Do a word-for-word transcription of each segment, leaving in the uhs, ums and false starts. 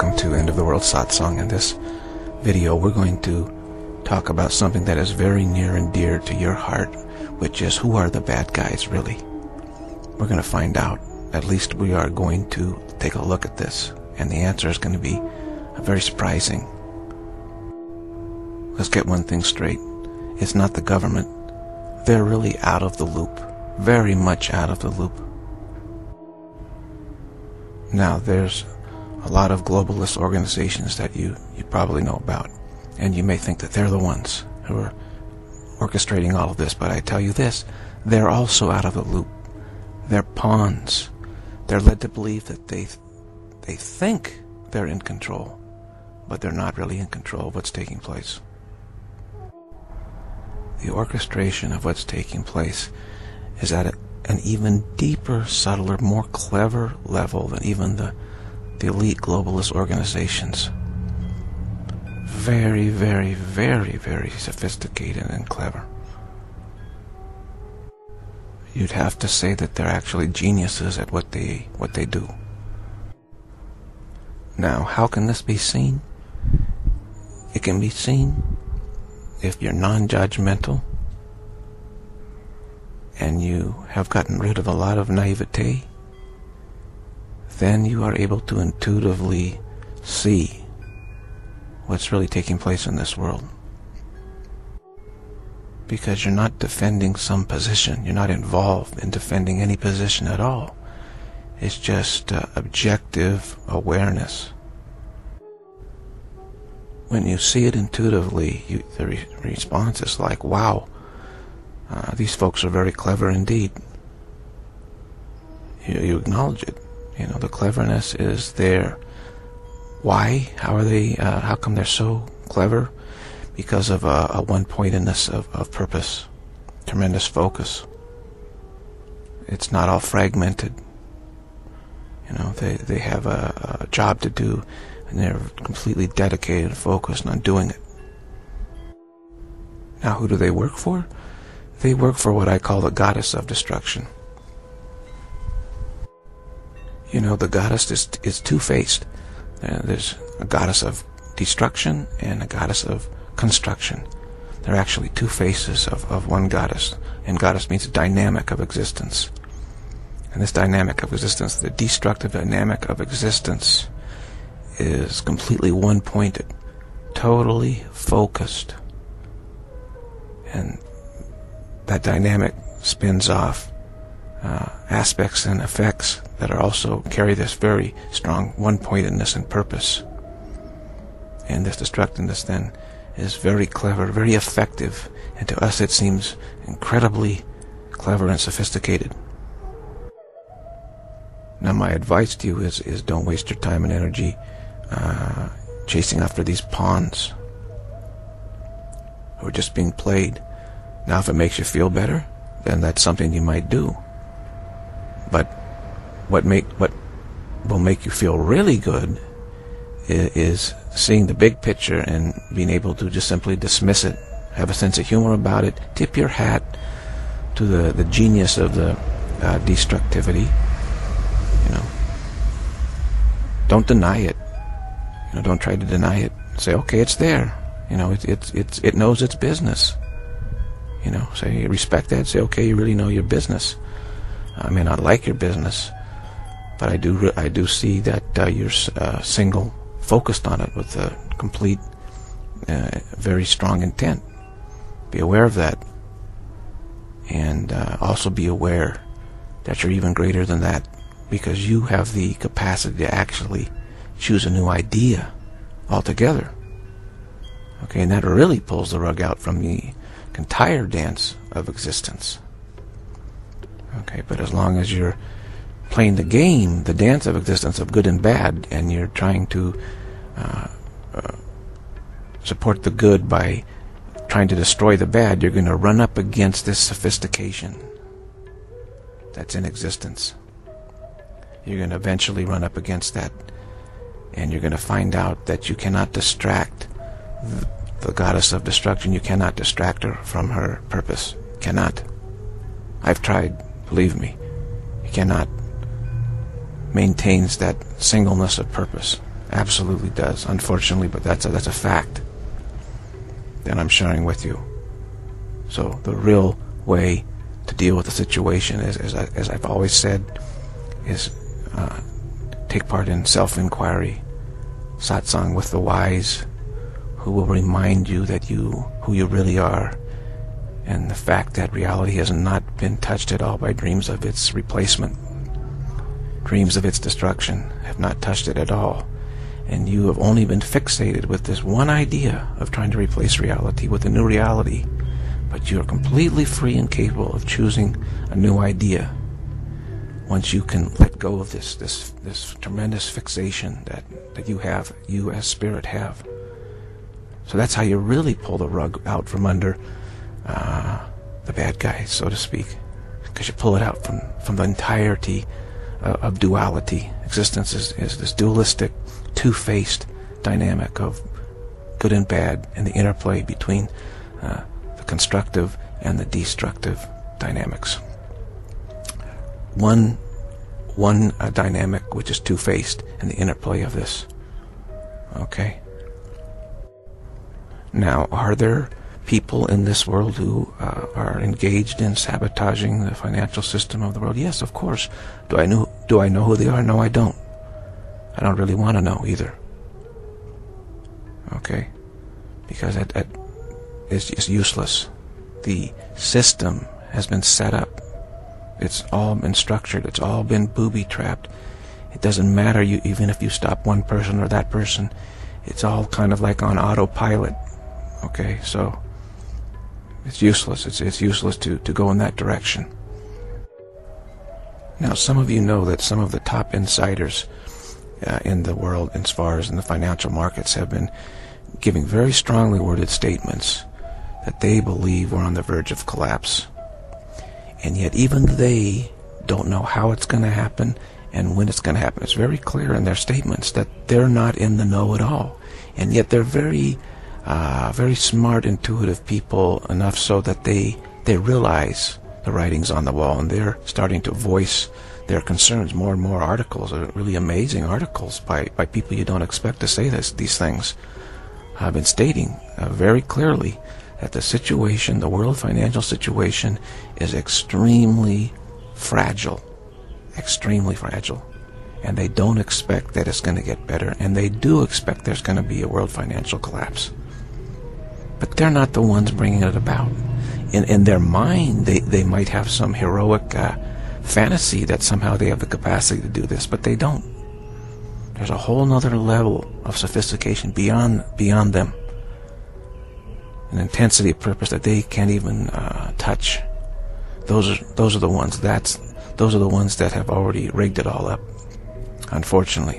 welcome to End of the World Satsang. In this video we're going to talk about something that is very near and dear to your heart, which is, who are the bad guys really? We're going to find out. At least we are going to take a look at this, and the answer is going to be very surprising. Let's get one thing straight. It's not the government. They're really out of the loop. Very much out of the loop. Now, there's a lot of globalist organizations that you, you probably know about, and you may think that they're the ones who are orchestrating all of this, but I tell you this, they're also out of the loop. They're pawns. They're led to believe that they, they think they're in control, but they're not really in control of what's taking place. The orchestration of what's taking place is at a, an even deeper, subtler, more clever level than even the, the elite globalist organizations. Very, very, very, very sophisticated and clever. You'd have to say that they're actually geniuses at what they what they do. Now, how can this be seen? It can be seen if you're non-judgmental and you have gotten rid of a lot of naivete. Then you are able to intuitively see what's really taking place in this world. Because you're not defending some position. You're not involved in defending any position at all. It's just uh, objective awareness. When you see it intuitively, you, the re response is like, wow, uh, these folks are very clever indeed. You, you acknowledge it. You know, the cleverness is there. Why? How are they, uh, how come they're so clever? Because of a, a one-pointedness of, of purpose, tremendous focus. It's not all fragmented. You know, they, they have a, a job to do, and they're completely dedicated and focused on doing it. Now, who do they work for? They work for what I call the goddess of destruction. You know, the goddess is, is two-faced. Uh, there's a goddess of destruction and a goddess of construction. They're actually two faces of, of one goddess, and goddess means a dynamic of existence. And this dynamic of existence, the destructive dynamic of existence, is completely one-pointed, totally focused. And that dynamic spins off uh, aspects and effects that are also carry this very strong one-pointedness and purpose. And this destructiveness then is very clever, very effective, and to us it seems incredibly clever and sophisticated. Now, my advice to you is, is don't waste your time and energy uh, chasing after these pawns who are just being played. Now, if it makes you feel better, then that's something you might do. But what make what will make you feel really good is seeing the big picture and being able to just simply dismiss it, have a sense of humor about it, tip your hat to the, the genius of the uh, destructivity. You know, don't deny it. You know, don't try to deny it. Say, okay, it's there. You know, it, it's it's it knows its business. You know, say, respect that. Say, okay, you really know your business. I may not like your business, but I do I do see that uh, you're uh, single. Focused on it with a complete, uh, very strong intent. Be aware of that, and uh, also be aware that you're even greater than that, because you have the capacity to actually choose a new idea altogether. Okay, and that really pulls the rug out from the entire dance of existence. Okay, but as long as you're playing the game, the dance of existence of good and bad, and you're trying to uh, uh, support the good by trying to destroy the bad, you're going to run up against this sophistication that's in existence. You're going to eventually run up against that, and you're going to find out that you cannot distract the, the goddess of destruction. You cannot distract her from her purpose. Cannot. I've tried, believe me. You cannot. Maintains that singleness of purpose Absolutely does. Unfortunately, but that's a, that's a fact that I'm sharing with you. So the real way to deal with the situation is, as, I, as I've always said, is uh, take part in self-inquiry, satsang with the wise, who will remind you that you, who you really are, and the fact that reality has not been touched at all by dreams of its replacement. Dreams of its destruction have not touched it at all. And you have only been fixated with this one idea of trying to replace reality with a new reality. But you are completely free and capable of choosing a new idea once you can let go of this this this tremendous fixation that, that you have, you as spirit have. So that's how you really pull the rug out from under uh, the bad guys, so to speak. Because you pull it out from, from the entirety uh, of duality. Existence is, is this dualistic, two-faced dynamic of good and bad, and the interplay between uh, the constructive and the destructive dynamics. One, one uh, dynamic which is two-faced, and the interplay of this. Okay? Now, are there people in this world who uh, are engaged in sabotaging the financial system of the world? Yes, of course. Do I know, do I know who they are? No, I don't. I don't really want to know either. Okay? Because it, it, it's, it's useless. The system has been set up. It's all been structured. It's all been booby-trapped. It doesn't matter you, even if you stop one person or that person. It's all kind of like on autopilot. Okay? So it's useless. It's, it's useless to, to go in that direction. Now, some of you know that some of the top insiders Uh, in the world, as far as in the financial markets, have been giving very strongly worded statements that they believe we're on the verge of collapse. And yet even they don't know how it's going to happen and when it's going to happen. It's very clear in their statements that they're not in the know at all. And yet they're very, uh, very smart, intuitive people, enough so that they, they realize the writing's on the wall, and they're starting to voice their concerns. More and more articles, are really amazing articles by, by people you don't expect to say this, these things, have been stating uh, very clearly that the situation, the world financial situation, is extremely fragile. Extremely fragile. And they don't expect that it's going to get better, and they do expect there's going to be a world financial collapse. But they're not the ones bringing it about. In, in their mind, they, they might have some heroic uh, fantasy that somehow they have the capacity to do this, but they don't. There's a whole nother level of sophistication beyond beyond them, an intensity of purpose that they can't even uh, touch. Those are those are the ones that's those are the ones that have already rigged it all up. Unfortunately,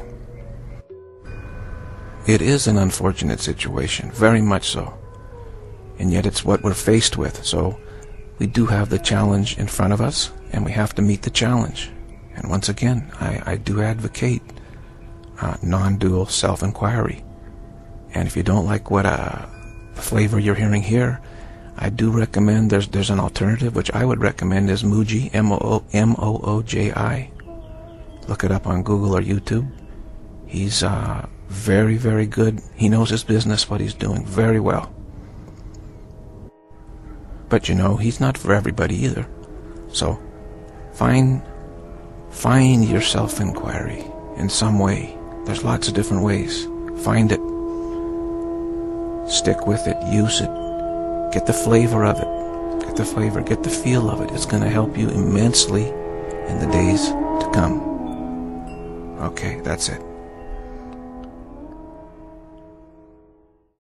it is an unfortunate situation, very much so, and yet it's what we're faced with. So we do have the challenge in front of us, and we have to meet the challenge. And once again, I, I do advocate uh, non-dual self-inquiry. And if you don't like what uh, flavor you're hearing here, I do recommend there's there's an alternative, which I would recommend is Mooji, M O O J I. Look it up on Google or YouTube. He's uh, very, very good. He knows his business, what he's doing very well. But you know, he's not for everybody either. So find find your self-inquiry in some way. There's lots of different ways. Find it. Stick with it. Use it. Get the flavor of it. Get the flavor. Get the feel of it. It's going to help you immensely in the days to come. Okay, that's it.